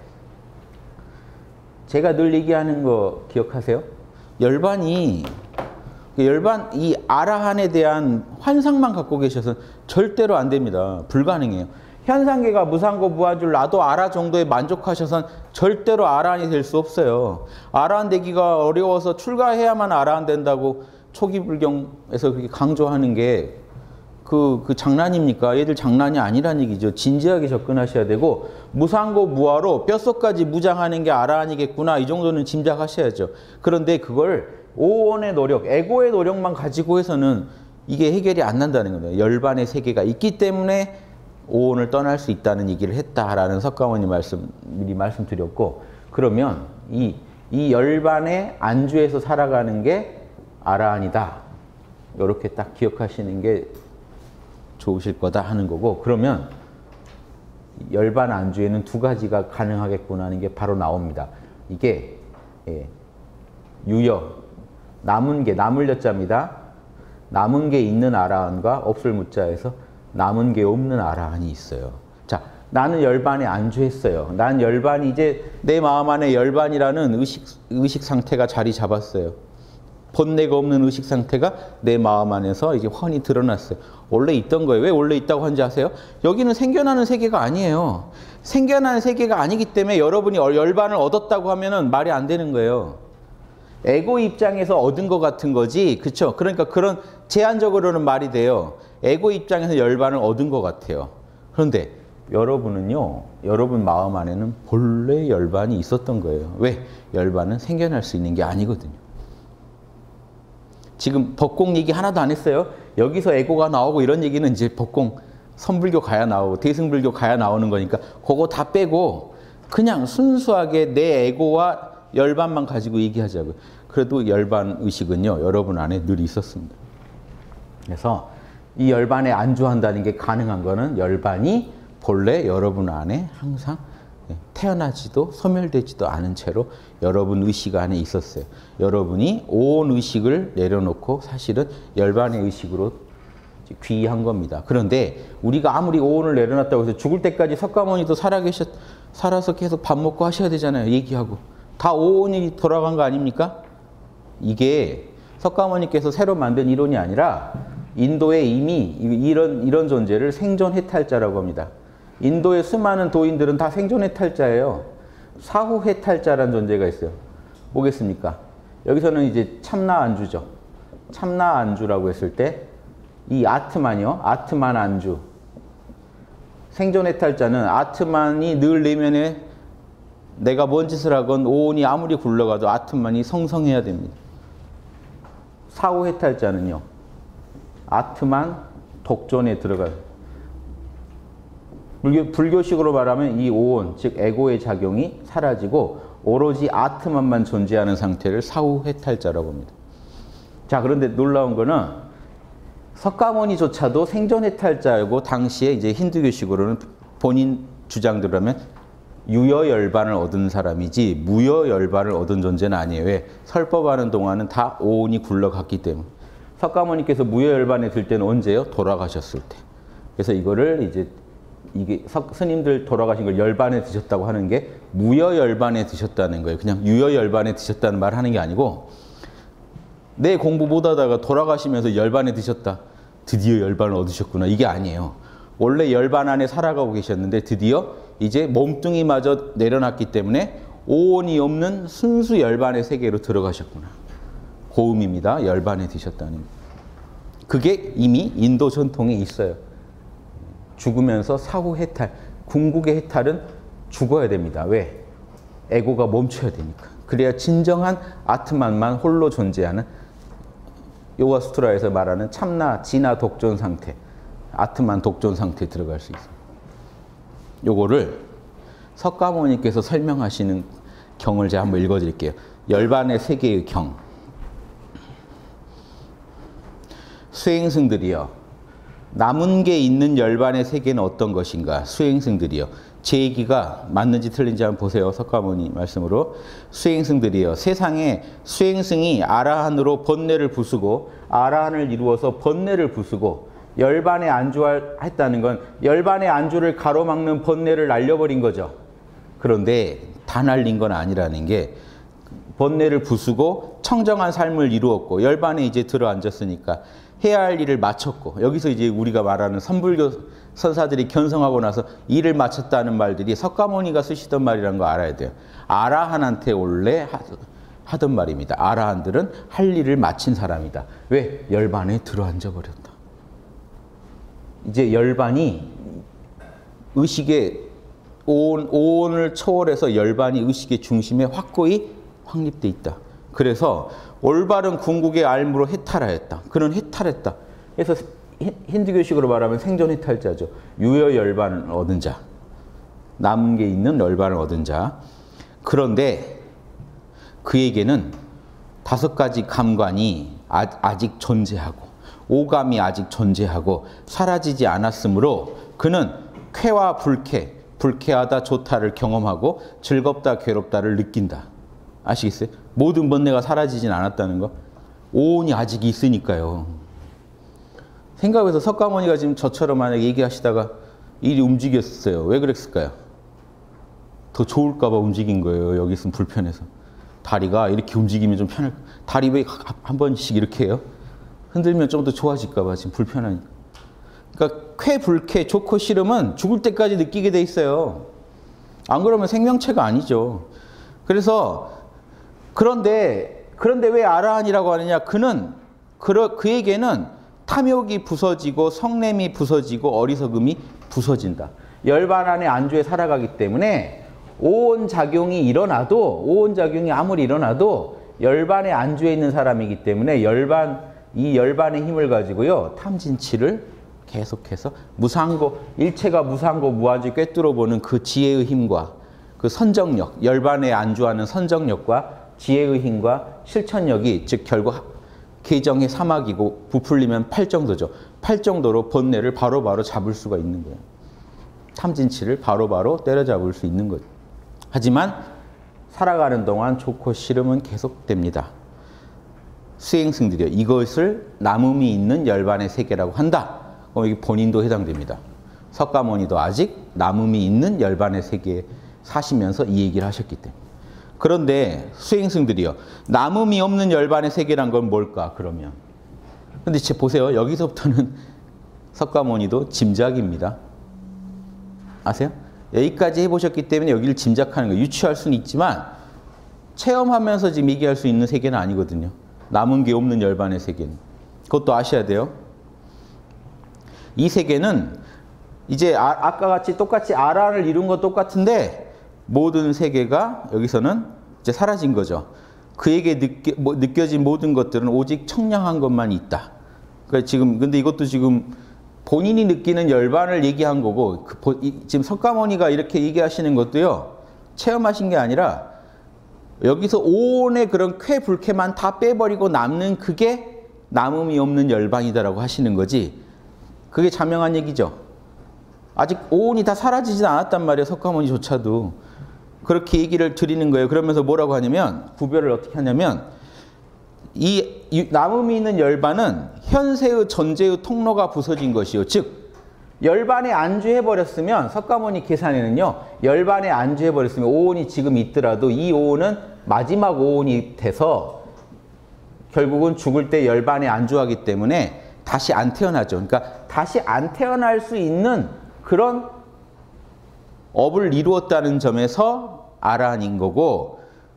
제가 늘 얘기하는 거 기억하세요? 열반이 열반 이 아라한에 대한 환상만 갖고 계셔서 절대로 안 됩니다. 불가능해요. 현상계가 무상고 무아줄 나도 아라 정도에 만족하셔선 절대로 아라한이 될 수 없어요. 아라한 되기가 어려워서 출가해야만 아라한 된다고 초기 불경에서 그렇게 강조하는 게 그, 그 장난입니까? 얘들 장난이 아니란 얘기죠. 진지하게 접근하셔야 되고 무상고 무아로 뼛속까지 무장하는 게 아라한이겠구나. 이 정도는 짐작하셔야죠. 그런데 그걸 오온의 노력, 에고의 노력만 가지고 해서는 이게 해결이 안 난다는 거예요. 열반의 세계가 있기 때문에 오온을 떠날 수 있다는 얘기를 했다라는 석가모니 말씀 미리 말씀드렸고 그러면 이, 이 열반의 안주에서 살아가는 게 아라한이다. 이렇게 딱 기억하시는 게 좋으실 거다 하는 거고 그러면 열반 안주에는 두 가지가 가능하겠구나 하는 게 바로 나옵니다. 이게 예, 유여, 남은 게, 남을 여자입니다. 남은 게 있는 아라한과 없을 무자에서 남은 게 없는 아라한이 있어요. 자, 나는 열반에 안주했어요. 난 열반이 이제 내 마음 안에 열반이라는 의식, 의식 상태가 자리 잡았어요. 본내가 없는 의식 상태가 내 마음 안에서 이제 훤히 드러났어요. 원래 있던 거예요. 왜 원래 있다고 하는지 아세요? 여기는 생겨나는 세계가 아니에요. 생겨나는 세계가 아니기 때문에 여러분이 열반을 얻었다고 하면은 말이 안 되는 거예요. 에고 입장에서 얻은 것 같은 거지. 그렇죠? 그러니까 그런 제한적으로는 말이 돼요. 에고 입장에서 열반을 얻은 것 같아요. 그런데 여러분은요. 여러분 마음 안에는 본래 열반이 있었던 거예요. 왜? 열반은 생겨날 수 있는 게 아니거든요. 지금 법공 얘기 하나도 안 했어요. 여기서 에고가 나오고 이런 얘기는 이제 법공 선불교 가야 나오고 대승불교 가야 나오는 거니까 그거 다 빼고 그냥 순수하게 내 에고와 열반만 가지고 얘기하자고요. 그래도 열반 의식은요. 여러분 안에 늘 있었습니다. 그래서 이 열반에 안주한다는 게 가능한 거는 열반이 본래 여러분 안에 항상 태어나지도 소멸되지도 않은 채로 여러분 의식 안에 있었어요. 여러분이 오온 의식을 내려놓고 사실은 열반의 의식으로 귀의한 겁니다. 그런데 우리가 아무리 오온을 내려놨다고 해서 죽을 때까지 석가모니도 살아계셨, 살아서 계속 밥 먹고 하셔야 되잖아요. 얘기하고. 다 오온이 돌아간 거 아닙니까? 이게 석가모니께서 새로 만든 이론이 아니라 인도에 이미 이런, 이런 존재를 생존해탈자라고 합니다. 인도의 수많은 도인들은 다 생존해탈자예요. 사후해탈자라는 존재가 있어요. 뭐겠습니까? 여기서는 이제 참나 안주죠. 참나 안주라고 했을 때 이 아트만이요. 아트만 안주. 생존해탈자는 아트만이 늘 내면에 내가 뭔 짓을 하건 오온이 아무리 굴러가도 아트만이 성성해야 됩니다. 사후해탈자는요. 아트만 독존에 들어가요. 불교, 불교식으로 말하면 이 오온, 즉 에고의 작용이 사라지고 오로지 아트만만 존재하는 상태를 사후해탈자라고 합니다. 자, 그런데 놀라운 거는 석가모니조차도 생존해탈자이고 당시에 이제 힌두교식으로는 본인 주장대로 하면 유여열반을 얻은 사람이지 무여열반을 얻은 존재는 아니에요. 왜? 설법하는 동안은 다 오온이 굴러갔기 때문에. 석가모니께서 무여열반에 들 때는 언제요? 돌아가셨을 때. 그래서 이거를 이제 이게 석, 스님들 돌아가신 걸 열반에 드셨다고 하는 게 무여열반에 드셨다는 거예요. 그냥 유여열반에 드셨다는 말 하는 게 아니고 내 공부 못하다가 돌아가시면서 열반에 드셨다. 드디어 열반을 얻으셨구나. 이게 아니에요. 원래 열반 안에 살아가고 계셨는데 드디어 이제 몸뚱이마저 내려놨기 때문에 오온이 없는 순수 열반의 세계로 들어가셨구나. 고음입니다. 열반에 드셨다는 거. 그게 이미 인도 전통에 있어요. 죽으면서 사후 해탈, 궁극의 해탈은 죽어야 됩니다. 왜? 에고가 멈춰야 되니까. 그래야 진정한 아트만만 홀로 존재하는 요가수트라에서 말하는 참나, 진나 독존 상태, 아트만 독존 상태에 들어갈 수 있습니다. 요거를 석가모니께서 설명하시는 경을 제가 한번 읽어드릴게요. 열반의 세계의 경. 수행승들이여, 남은 게 있는 열반의 세계는 어떤 것인가? 수행승들이여. 제 얘기가 맞는지 틀린지 한번 보세요. 석가모니 말씀으로. 수행승들이여, 세상에 수행승이 아라한으로 번뇌를 부수고 아라한을 이루어서 번뇌를 부수고 열반에 안주했다는 건 열반의 안주를 가로막는 번뇌를 날려버린 거죠. 그런데 다 날린 건 아니라는 게 번뇌를 부수고 청정한 삶을 이루었고 열반에 이제 들어앉았으니까 해야 할 일을 마쳤고 여기서 이제 우리가 말하는 선불교 선사들이 견성하고 나서 일을 마쳤다는 말들이 석가모니가 쓰시던 말이라는 거 알아야 돼요. 아라한한테 원래 하던 말입니다. 아라한들은 할 일을 마친 사람이다. 왜? 열반에 들어앉아 버렸다. 이제 열반이 의식의 오온, 오온을 초월해서 열반이 의식의 중심에 확고히 확립돼 있다. 그래서 올바른 궁극의 알무로 해탈하였다. 그는 해탈했다. 그래서 힌두교식으로 말하면 생존해탈자죠. 유여열반을 얻은 자. 남은 게 있는 열반을 얻은 자. 그런데 그에게는 다섯 가지 감관이 아, 아직 존재하고 오감이 아직 존재하고 사라지지 않았으므로 그는 쾌와 불쾌, 불쾌하다 좋다를 경험하고 즐겁다 괴롭다를 느낀다. 아시겠어요? 모든 번뇌가 사라지진 않았다는 거. 오온이 아직 있으니까요. 생각해서 석가모니가 지금 저처럼 만약에 얘기하시다가 일이 움직였어요. 왜 그랬을까요? 더 좋을까 봐 움직인 거예요. 여기 있으면 불편해서. 다리가 이렇게 움직이면 좀 편할. 다리 왜 한 번씩 이렇게 해요? 흔들면 좀 더 좋아질까 봐 지금 불편하니까. 그러니까 쾌, 불쾌, 좋고 싫음은 죽을 때까지 느끼게 돼 있어요. 안 그러면 생명체가 아니죠. 그래서 그런데 그런데 왜 아라한이라고 하느냐? 그는 그, 그에게는 탐욕이 부서지고 성냄이 부서지고 어리석음이 부서진다. 열반 안에 안주에 살아가기 때문에 오온 작용이 일어나도 오온 작용이 아무리 일어나도 열반의 안주에 있는 사람이기 때문에 열반 이 열반의 힘을 가지고요 탐진치를 계속해서 무상고 일체가 무상고 무한지 꿰뚫어 보는 그 지혜의 힘과 그 선정력 열반에 안주하는 선정력과 지혜의 힘과 실천력이 즉 결국 개정의 사막이고 부풀리면 팔 정도죠. 팔 정도로 번뇌를 바로바로 잡을 수가 있는 거예요. 탐진치를 바로바로 때려잡을 수 있는 거죠. 하지만 살아가는 동안 좋고 싫음은 계속됩니다. 수행승들이요. 이것을 남음이 있는 열반의 세계라고 한다. 어, 이게 본인도 해당됩니다. 석가모니도 아직 남음이 있는 열반의 세계에 사시면서 이 얘기를 하셨기 때문에. 그런데 수행승들이요. 남음이 없는 열반의 세계란 건 뭘까 그러면. 근데 제 보세요. 여기서부터는 석가모니도 짐작입니다. 아세요? 여기까지 해보셨기 때문에 여기를 짐작하는 거예요. 유추할 수는 있지만 체험하면서 지금 얘기할 수 있는 세계는 아니거든요. 남은 게 없는 열반의 세계는. 그것도 아셔야 돼요. 이 세계는 이제 아, 아까 같이 똑같이 아라를 이룬 건 똑같은데 모든 세계가 여기서는 이제 사라진 거죠. 그에게 느껴, 뭐, 느껴진 모든 것들은 오직 청량한 것만 있다. 그러니까 지금 근데 이것도 지금 본인이 느끼는 열반을 얘기한 거고 그, 이, 지금 석가모니가 이렇게 얘기하시는 것도요. 체험하신 게 아니라 여기서 오온의 그런 쾌 불쾌만 다 빼버리고 남는 그게 남음이 없는 열반이다라고 하시는 거지. 그게 자명한 얘기죠. 아직 오온이 다 사라지진 않았단 말이에요. 석가모니조차도. 그렇게 얘기를 드리는 거예요. 그러면서 뭐라고 하냐면 구별을 어떻게 하냐면 이 남음이 있는 열반은 현세의 전제의 통로가 부서진 것이요. 즉 열반에 안주해버렸으면 석가모니 계산에는요. 열반에 안주해버렸으면 오온이 지금 있더라도 이 오온은 마지막 오온이 돼서 결국은 죽을 때 열반에 안주하기 때문에 다시 안 태어나죠. 그러니까 다시 안 태어날 수 있는 그런 업을 이루었다는 점에서 아라한인 거고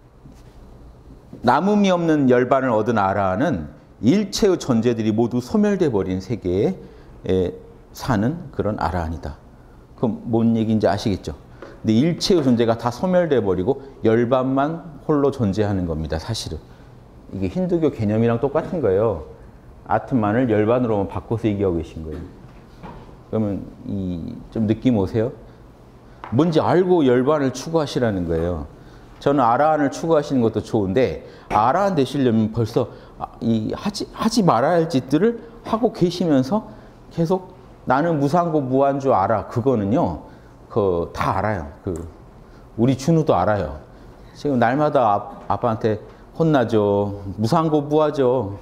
남음이 없는 열반을 얻은 아라한은 일체의 존재들이 모두 소멸돼 버린 세계에 사는 그런 아라한이다. 그럼 뭔 얘기인지 아시겠죠? 근데 일체의 존재가 다 소멸돼 버리고 열반만 홀로 존재하는 겁니다. 사실은. 이게 힌두교 개념이랑 똑같은 거예요. 아트만을 열반으로만 바꿔서 얘기하고 계신 거예요. 그러면 이 좀 느낌 오세요? 뭔지 알고 열반을 추구하시라는 거예요. 저는 아라한을 추구하시는 것도 좋은데 아라한 되시려면 벌써 이 하지 하지 말아야 할 짓들을 하고 계시면서 계속 나는 무상고 무한 줄 알아. 그거는요. 그 다 알아요. 그 우리 준우도 알아요. 지금 날마다 아, 아빠한테 혼나죠. 무상고 무하죠.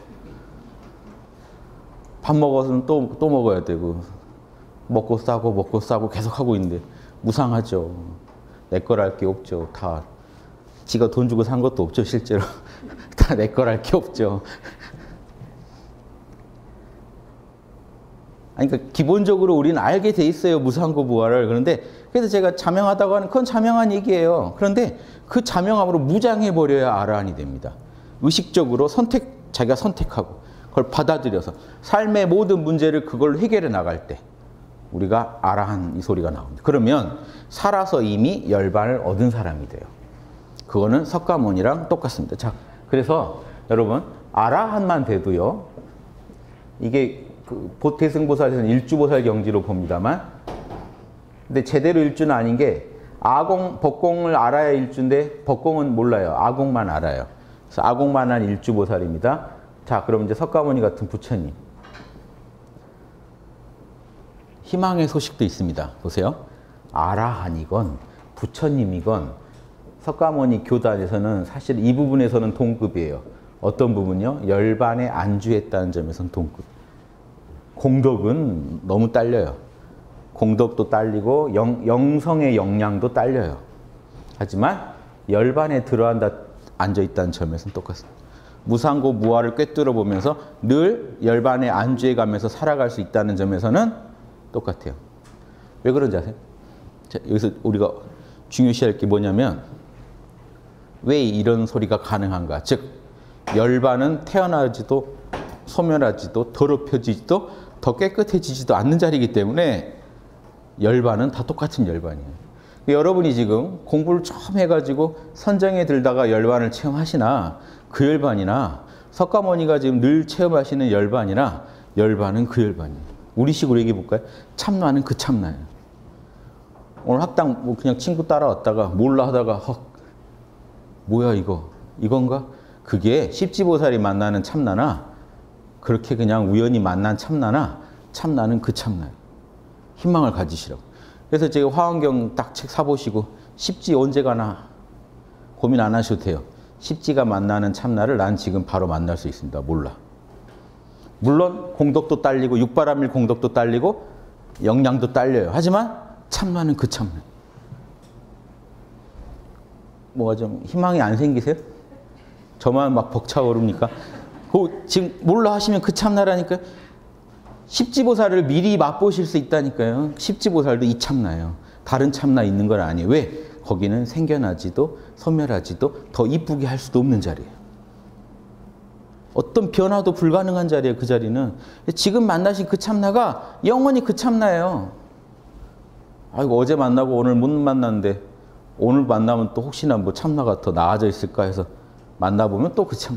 밥 먹어서는 또, 또 먹어야 되고 먹고 싸고 먹고 싸고 계속 하고 있는데 무상하죠. 내 거랄 게 없죠. 다 지가 돈 주고 산 것도 없죠. 실제로. 다 내 거랄 게 없죠. 아니, 그러니까 기본적으로 우리는 알게 돼 있어요. 무상고 무화를. 그런데 그래서 제가 자명하다고 하는 그건 자명한 얘기예요. 그런데 그 자명함으로 무장해버려야 아라한이 됩니다. 의식적으로 선택, 자기가 선택하고 그걸 받아들여서 삶의 모든 문제를 그걸 해결해 나갈 때 우리가 아라한 이 소리가 나옵니다. 그러면 살아서 이미 열반을 얻은 사람이 돼요. 그거는 석가모니랑 똑같습니다. 자, 그래서 여러분 아라한만 돼도요. 이게 그 보태승보살에서는 일주보살 경지로 봅니다만 근데 제대로 일주는 아닌 게 아공, 법공을 알아야 일주인데 법공은 몰라요. 아공만 알아요. 그래서 아공만한 일주보살입니다. 자, 그럼 이제 석가모니 같은 부처님. 희망의 소식도 있습니다. 보세요. 아라한이건 부처님이건 석가모니 교단에서는 사실 이 부분에서는 동급이에요. 어떤 부분요? 열반에 안주했다는 점에서는 동급. 공덕은 너무 딸려요. 공덕도 딸리고 영, 영성의 역량도 딸려요. 하지만 열반에 들어앉아 앉아있다는 점에서는 똑같습니다. 무상고 무화를 꿰뚫어 보면서 늘 열반에 안주해 가면서 살아갈 수 있다는 점에서는 똑같아요. 왜 그런지 아세요? 자, 여기서 우리가 중요시할 게 뭐냐면 왜 이런 소리가 가능한가? 즉 열반은 태어나지도 소멸하지도 더럽혀지지도 더 깨끗해지지도 않는 자리이기 때문에 열반은 다 똑같은 열반이에요. 여러분이 지금 공부를 처음 해가지고 선정에 들다가 열반을 체험하시나 그 열반이나 석가모니가 지금 늘 체험하시는 열반이나 열반은 그 열반이에요. 우리식으로 얘기해 볼까요? 참나는 그 참나예요. 오늘 학당 뭐 그냥 친구 따라왔다가 몰라 하다가 헉 뭐야 이거 이건가? 그게 십지보살이 만나는 참나나 그렇게 그냥 우연히 만난 참나나 참나는 그 참나예요. 희망을 가지시라고. 그래서 제가 화엄경 딱 책 사보시고 십지 언제 가나 고민 안 하셔도 돼요. 십지가 만나는 참나를 난 지금 바로 만날 수 있습니다. 몰라. 물론 공덕도 딸리고 육바람일 공덕도 딸리고 역량도 딸려요. 하지만 참나는 그 참나. 뭐가 좀 희망이 안 생기세요? 저만 막 벅차오릅니까? 그 지금 몰라 하시면 그 참나라니까요. 십지보살을 미리 맛보실 수 있다니까요. 십지보살도 이 참나예요. 다른 참나 있는 건 아니에요. 왜? 거기는 생겨나지도 소멸하지도 더 이쁘게 할 수도 없는 자리예요. 어떤 변화도 불가능한 자리예요. 그 자리는. 지금 만나신 그 참나가 영원히 그 참나예요. 아이고 어제 만나고 오늘 못 만났는데 오늘 만나면 또 혹시나 뭐 참나가 더 나아져 있을까 해서 만나보면 또 그 참나.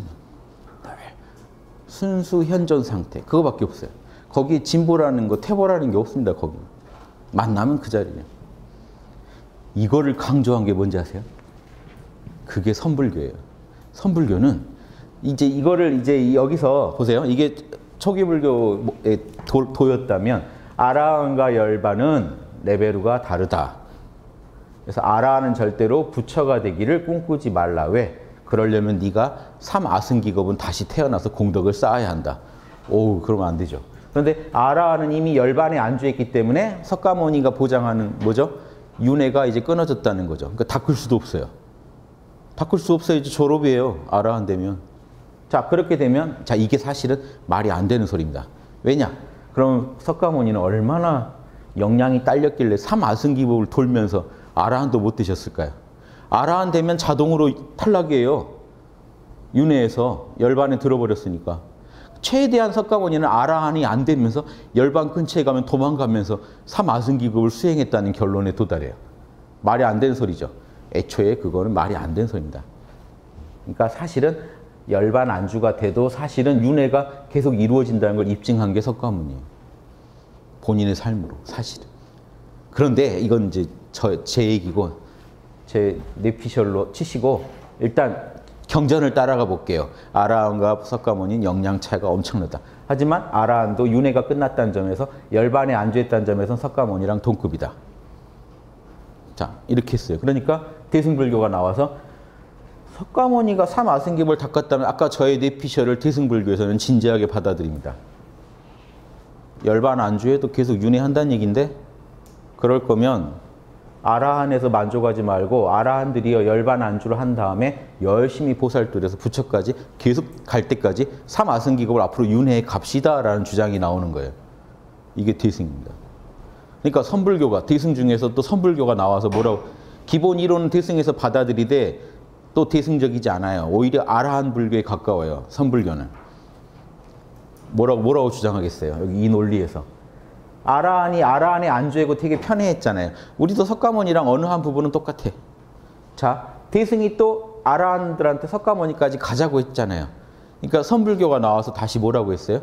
순수 현존 상태. 그거밖에 없어요. 거기 진보라는 거, 퇴보라는 게 없습니다. 거기. 만나면 그 자리예요. 이거를 강조한 게 뭔지 아세요? 그게 선불교예요. 선불교는 이제 이거를 이제 여기서 보세요. 이게 초기 불교의 도, 도였다면 아라한과 열반은 레벨루가 다르다. 그래서 아라한은 절대로 부처가 되기를 꿈꾸지 말라. 왜? 그러려면 네가 삼아승기급은 다시 태어나서 공덕을 쌓아야 한다. 오, 그러면 안 되죠. 그런데 아라한은 이미 열반에 안주했기 때문에 석가모니가 보장하는 뭐죠? 윤회가 이제 끊어졌다는 거죠. 그러니까 닦을 수도 없어요. 닦을 수 없어요. 이제 졸업이에요. 아라한 되면. 자, 그렇게 되면 자 이게 사실은 말이 안 되는 소리입니다. 왜냐? 그럼 석가모니는 얼마나 역량이 딸렸길래 삼아승기법을 돌면서 아라한도 못 되셨을까요? 아라한 되면 자동으로 탈락이에요. 윤회에서 열반에 들어버렸으니까. 최대한 석가모니는 아라한이 안 되면서 열반 근처에 가면 도망가면서 삼아승기급을 수행했다는 결론에 도달해요. 말이 안 되는 소리죠. 애초에 그거는 말이 안 되는 소리입니다. 그러니까 사실은 열반 안주가 돼도 사실은 윤회가 계속 이루어진다는 걸 입증한 게 석가모니예요. 본인의 삶으로 사실은. 그런데 이건 이제 저, 제 얘기고 제 뇌피셜로 치시고 일단 경전을 따라가 볼게요. 아라한과 석가모니는 역량 차이가 엄청나다. 하지만 아라한도 윤회가 끝났다는 점에서 열반에 안주했다는 점에서는 석가모니랑 동급이다. 자, 이렇게 했어요. 그러니까 대승불교가 나와서 석가모니가 삼아승기법을 닦았다면 아까 저의 뇌피셜을 대승불교에서는 진지하게 받아들입니다. 열반 안주해도 계속 윤회한다는 얘기인데 그럴 거면 아라한에서 만족하지 말고 아라한들이요 열반 안주를 한 다음에 열심히 보살도해서 부처까지 계속 갈 때까지 삼아승기급을 앞으로 윤회해 갑시다라는 주장이 나오는 거예요. 이게 대승입니다. 그러니까 선불교가 대승 중에서 또 선불교가 나와서 뭐라고 기본 이론은 대승에서 받아들이되 또 대승적이지 않아요. 오히려 아라한 불교에 가까워요. 선불교는. 뭐라고 뭐라고 주장하겠어요. 여기 이 논리에서. 아라한이 아라한에 안주하고 되게 편해했잖아요. 우리도 석가모니랑 어느 한 부분은 똑같아. 자, 대승이 또 아라한들한테 석가모니까지 가자고 했잖아요. 그러니까 선불교가 나와서 다시 뭐라고 했어요?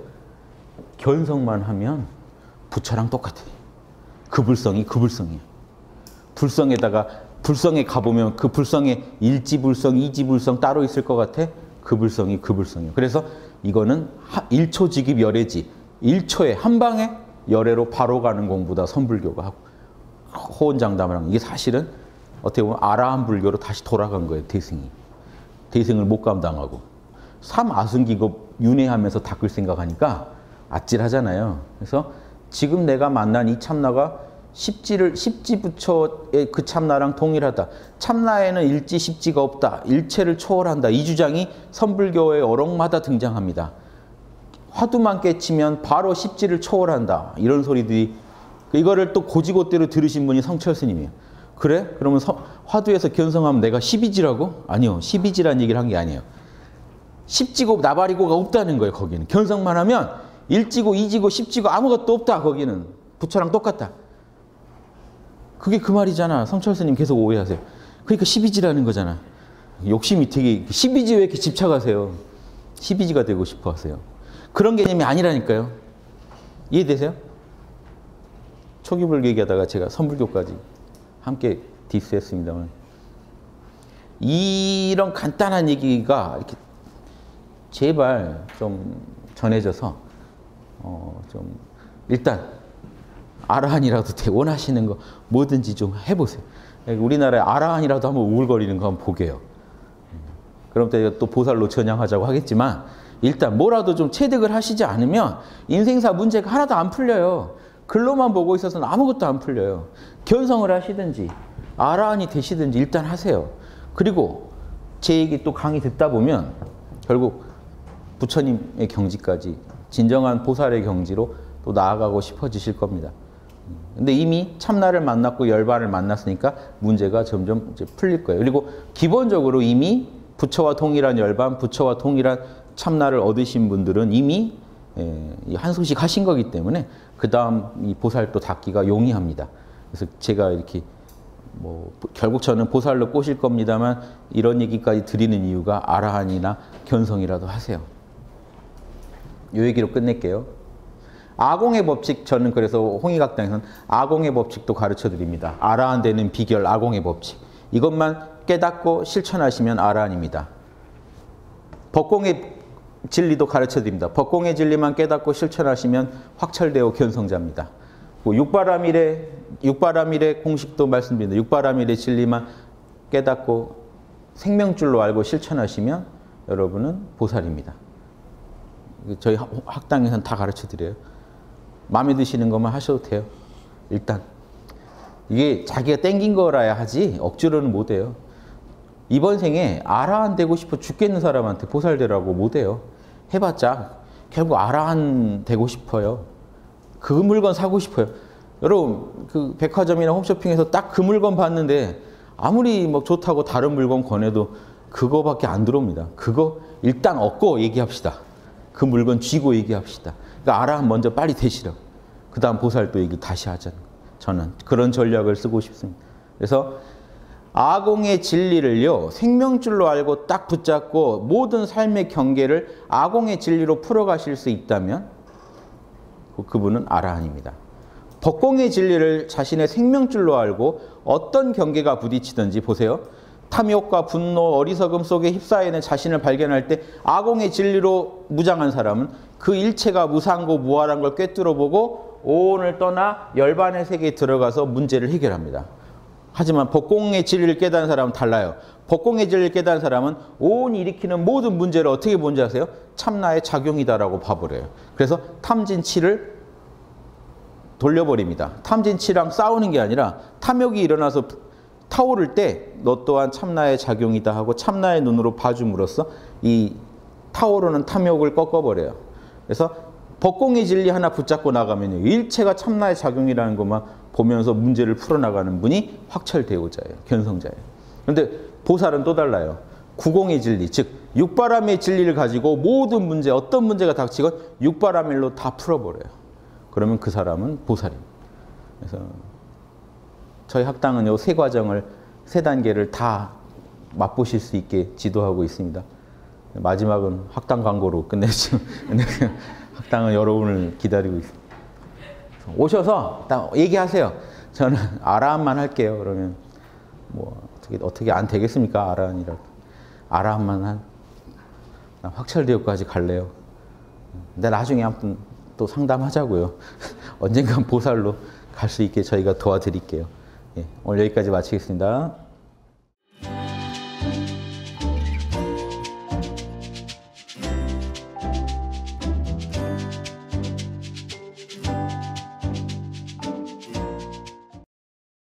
견성만 하면 부처랑 똑같아. 그 불성이 그 불성이에요. 불성에다가 불성에 가보면 그 불성에 일지불성, 이지불성 따로 있을 것 같아? 그 불성이 그 불성이에요. 그래서 이거는 일초직입 열애지. 일 초에 한 방에 열애로 바로 가는 공부다. 선불교가 하고 호언장담을 한 이게 사실은 어떻게 보면 아라한 불교로 다시 돌아간 거예요. 대승이. 대승을 못 감당하고 삼아승기급 윤회하면서 닦을 생각하니까 아찔하잖아요. 그래서 지금 내가 만난 이 참나가 십지를 십지부처의 그 참나랑 동일하다. 참나에는 일지 십지가 없다. 일체를 초월한다. 이 주장이 선불교의 어록마다 등장합니다. 화두만 깨치면 바로 십지를 초월한다. 이런 소리들이 이거를 또 고지고대로 들으신 분이 성철 스님이에요. 그래? 그러면 서, 화두에서 견성하면 내가 십이지라고? 아니요. 십이지란 얘기를 한 게 아니에요. 십지고 나발이고가 없다는 거예요. 거기는. 견성만 하면 일지고 이지고 십지고 아무것도 없다. 거기는. 부처랑 똑같다. 그게 그 말이잖아. 성철 스님 계속 오해하세요. 그러니까 십이지라는 거잖아. 욕심이 되게 십이지 왜 이렇게 집착하세요? 십이지가 되고 싶어 하세요. 그런 개념이 아니라니까요. 이해되세요? 초기불교 얘기하다가 제가 선불교까지 함께 디스했습니다만 이런 간단한 얘기가 이렇게 제발 좀 전해져서 어 좀 일단 아라한이라도 돼 원하시는 거 뭐든지 좀 해보세요. 우리나라에 아라한이라도 한번 우울거리는 거 한번 보게요. 그럼 또 보살로 전향하자고 하겠지만 일단 뭐라도 좀 체득을 하시지 않으면 인생사 문제가 하나도 안 풀려요. 글로만 보고 있어서는 아무것도 안 풀려요. 견성을 하시든지 아라한이 되시든지 일단 하세요. 그리고 제 얘기 또 강의 듣다 보면 결국 부처님의 경지까지 진정한 보살의 경지로 또 나아가고 싶어지실 겁니다. 근데 이미 참나를 만났고 열반을 만났으니까 문제가 점점 이제 풀릴 거예요. 그리고 기본적으로 이미 부처와 동일한 열반, 부처와 동일한 참나를 얻으신 분들은 이미 한 소식 하신 거기 때문에 그 다음 이 보살도 닿기가 용이합니다. 그래서 제가 이렇게 뭐 결국 저는 보살로 꼬실 겁니다만 이런 얘기까지 드리는 이유가 아라한이나 견성이라도 하세요. 이 얘기로 끝낼게요. 아공의 법칙, 저는 그래서 홍익학당에서는 아공의 법칙도 가르쳐 드립니다. 아라한 되는 비결, 아공의 법칙. 이것만 깨닫고 실천하시면 아라한입니다. 법공의 진리도 가르쳐 드립니다. 법공의 진리만 깨닫고 실천하시면 확철되어 견성자입니다. 육바라밀의, 육바라밀의 공식도 말씀드립니다. 육바라밀의 진리만 깨닫고 생명줄로 알고 실천하시면 여러분은 보살입니다. 저희 학당에서는 다 가르쳐 드려요. 마음에 드시는 것만 하셔도 돼요. 일단 이게 자기가 땡긴 거라야 하지 억지로는 못 해요. 이번 생에 아라한 되고 싶어 죽겠는 사람한테 보살 되라고 못 해요. 해봤자 결국 아라한 되고 싶어요. 그 물건 사고 싶어요. 여러분 그 백화점이나 홈쇼핑에서 딱 그 물건 봤는데 아무리 뭐 좋다고 다른 물건 권해도 그거밖에 안 들어옵니다. 그거 일단 얻고 얘기합시다. 그 물건 쥐고 얘기합시다. 그러니까 아라한 먼저 빨리 되시라고. 그 다음 보살도 얘기 다시 하자는 거예요. 저는 그런 전략을 쓰고 싶습니다. 그래서 아공의 진리를요, 생명줄로 알고 딱 붙잡고 모든 삶의 경계를 아공의 진리로 풀어가실 수 있다면 그분은 아라한입니다. 법공의 진리를 자신의 생명줄로 알고 어떤 경계가 부딪히든지 보세요. 탐욕과 분노, 어리석음 속에 휩싸여 있는 자신을 발견할 때 아공의 진리로 무장한 사람은 그 일체가 무상고 무아란 걸 꿰뚫어보고 오온을 떠나 열반의 세계에 들어가서 문제를 해결합니다. 하지만 법공의 진리를 깨달은 사람은 달라요. 법공의 진리를 깨달은 사람은 오온이 일으키는 모든 문제를 어떻게 뭔지 아세요? 참나의 작용이다라고 봐버려요. 그래서 탐진치를 돌려버립니다. 탐진치랑 싸우는 게 아니라 탐욕이 일어나서 타오를 때 너 또한 참나의 작용이다 하고 참나의 눈으로 봐줌으로써 이 타오르는 탐욕을 꺾어버려요. 그래서 법공의 진리 하나 붙잡고 나가면요, 일체가 참나의 작용이라는 것만 보면서 문제를 풀어나가는 분이 확철대오자예요. 견성자예요. 그런데 보살은 또 달라요. 구공의 진리, 즉 육바람의 진리를 가지고 모든 문제, 어떤 문제가 닥치건 육바라밀로 다 풀어버려요. 그러면 그 사람은 보살입니다. 그래서 저희 학당은 요 세 과정을, 세 단계를 다 맛보실 수 있게 지도하고 있습니다. 마지막은 학당 광고로 끝내죠. 학당은 여러분을 기다리고 있습니다. 오셔서 딱 얘기하세요. 저는 아라한만 할게요. 그러면 뭐 어떻게 어떻게 안 되겠습니까? 아라한이라도. 아라한만 한 확철대오까지 갈래요. 근데 나중에 아무튼 또 상담하자고요. 언젠간 보살로 갈 수 있게 저희가 도와드릴게요. 예, 오늘 여기까지 마치겠습니다.